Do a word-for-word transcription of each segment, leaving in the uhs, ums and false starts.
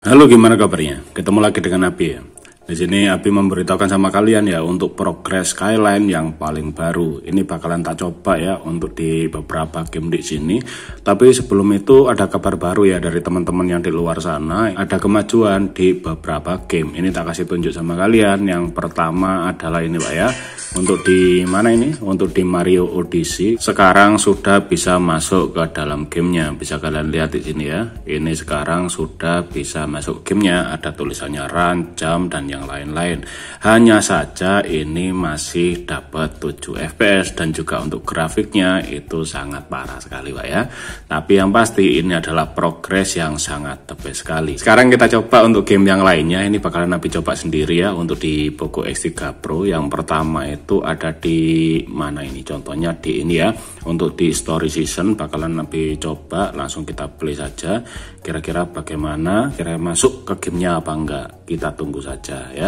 Halo, gimana kabarnya? Ketemu lagi dengan Abi ya. Di sini Abi memberitahukan sama kalian ya untuk progres Skyline yang paling baru. Ini bakalan tak coba ya untuk di beberapa game di sini. Tapi sebelum itu ada kabar baru ya dari teman-teman yang di luar sana. Ada kemajuan di beberapa game. Ini tak kasih tunjuk sama kalian. Yang pertama adalah ini Pak ya. Untuk di mana ini? Untuk di Mario Odyssey. Sekarang sudah bisa masuk ke dalam gamenya. Bisa kalian lihat di sini ya. Ini sekarang sudah bisa masuk gamenya. Ada tulisannya run, jump dan yang lain-lain. Hanya saja ini masih dapat tujuh F P S dan juga untuk grafiknya itu sangat parah sekali Pak ya. Tapi yang pasti ini adalah progres yang sangat the best sekali. Sekarang kita coba untuk game yang lainnya. Ini bakalan Nabi coba sendiri ya untuk di Poco X tiga Pro. Yang pertama itu itu ada di mana ini, contohnya di ini ya, untuk di story season bakalan Nabi coba langsung kita play saja, kira-kira bagaimana, kira-kira masuk ke gamenya apa enggak, kita tunggu saja ya.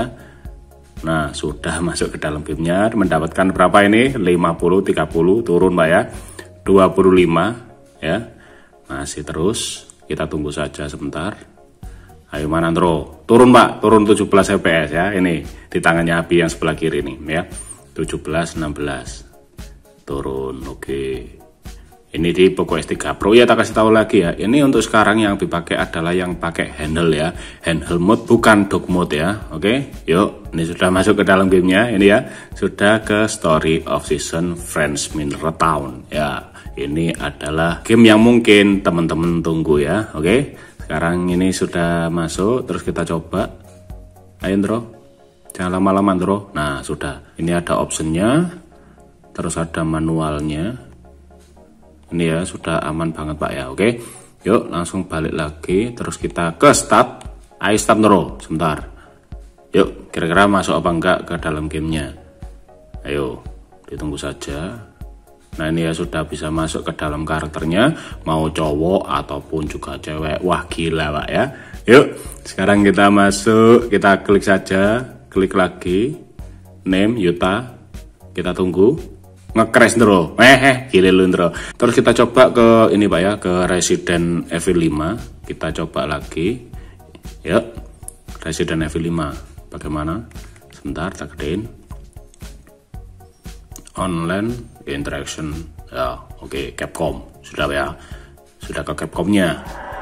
Nah sudah masuk ke dalam gamenya, mendapatkan berapa ini, lima puluh, tiga puluh, turun Pak ya, dua puluh lima ya, masih terus, kita tunggu saja sebentar. Ayo mana Andro, turun Pak, turun tujuh belas F P S ya, ini di tangannya Abi yang sebelah kiri nih ya, tujuh belas, enam belas turun. Oke, ini di Poco X tiga Pro ya. Tak kasih tahu lagi ya, ini untuk sekarang yang dipakai adalah yang pakai handle ya, handle mode bukan dock mode ya. Oke, yuk, ini sudah masuk ke dalam gamenya, ini ya, sudah ke Story of Season French Mineral Town ya. Ini adalah game yang mungkin teman-teman tunggu ya. Oke, sekarang ini sudah masuk, terus kita coba. Ayo Andro, jangan lama-lama Andro. Nah sudah, ini ada optionnya, terus ada manualnya. Ini ya sudah aman banget Pak ya. Oke, yuk langsung balik lagi, terus kita ke start. Ayo start Andro, sebentar. Yuk, kira-kira masuk apa enggak ke dalam gamenya. Ayo, ditunggu saja. Nah ini ya sudah bisa masuk ke dalam karakternya, mau cowok ataupun juga cewek. Wah gila Pak ya. Yuk, sekarang kita masuk, kita klik saja. Klik lagi, name Yuta, kita tunggu, nge-crash Ndro, eh eh gile lu Ndro. Terus kita coba ke ini Pak ya, ke Resident Evil lima, kita coba lagi, yuk, Resident Evil lima, bagaimana? Sebentar, tak gedein, online interaction, ya, oke, okay. Capcom, sudah ya, sudah ke Capcomnya,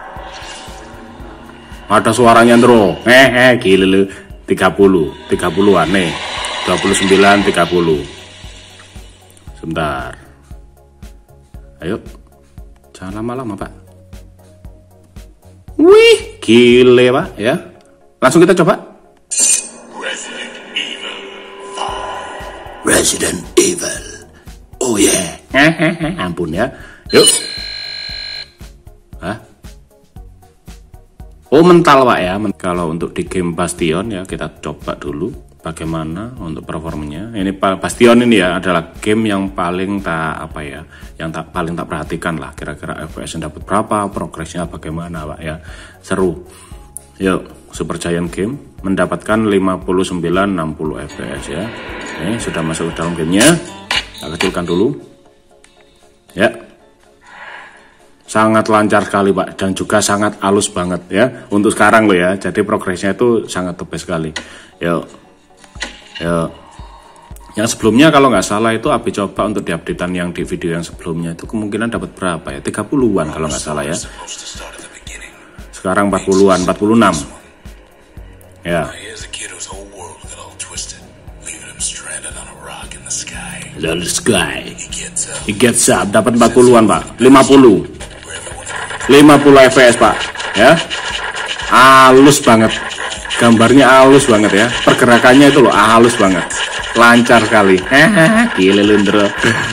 ada suaranya Ndro, eh eh gile lu. tiga puluh, tiga puluhan nih, dua puluh sembilan, tiga puluh. Sebentar. Ayo. Jangan lama-lama, Pak. Wih, gile, Pak, ya. Langsung kita coba. Resident Evil lima. Resident Evil. Oh yeah. Ampun ya. Yuk. Hah? Oh mental Pak ya. Kalau untuk di game Bastion ya, kita coba dulu bagaimana untuk performanya. Ini Bastion ini ya adalah game yang paling tak apa ya, yang tak paling tak perhatikan lah. Kira-kira F P S dapat berapa, progresnya bagaimana Pak ya. Seru. Yuk, Super Giant Game mendapatkan lima puluh sembilan, enam puluh F P S ya. Ini sudah masuk ke dalam gamenya. Kita kecilkan dulu. Ya. Sangat lancar sekali Pak, dan juga sangat halus banget ya untuk sekarang loh ya. Jadi progresnya itu sangat tebas sekali. Yuk, yuk. Yang sebelumnya kalau nggak salah itu Abi coba untuk di updatean yang di video yang sebelumnya itu kemungkinan dapat berapa ya? tiga puluhan kalau nggak salah ya. Sekarang empat puluhan, empat puluh enam. Ya. The sky. It gets up, dapat empat puluhan Pak, lima puluh. lima puluh F P S Pak ya, halus banget, gambarnya halus banget ya, pergerakannya itu loh halus banget, lancar sekali, hehehe, gile lundro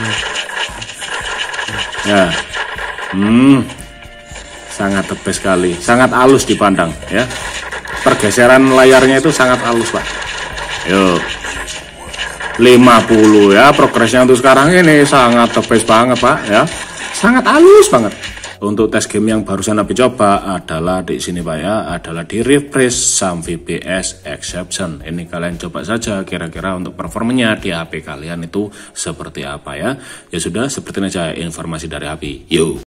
ya, hmm, sangat tebas sekali, sangat halus dipandang ya, pergeseran layarnya itu sangat halus Pak. Yuk, lima puluh ya, progresnya untuk sekarang ini sangat tebas banget Pak ya, sangat halus banget. Untuk tes game yang barusan Nabi coba adalah di sini Pak ya, adalah di refresh some V P S exception. Ini kalian coba saja kira-kira untuk performanya di H P kalian itu seperti apa ya. Ya sudah, seperti ini aja informasi dari Abi. Yuk.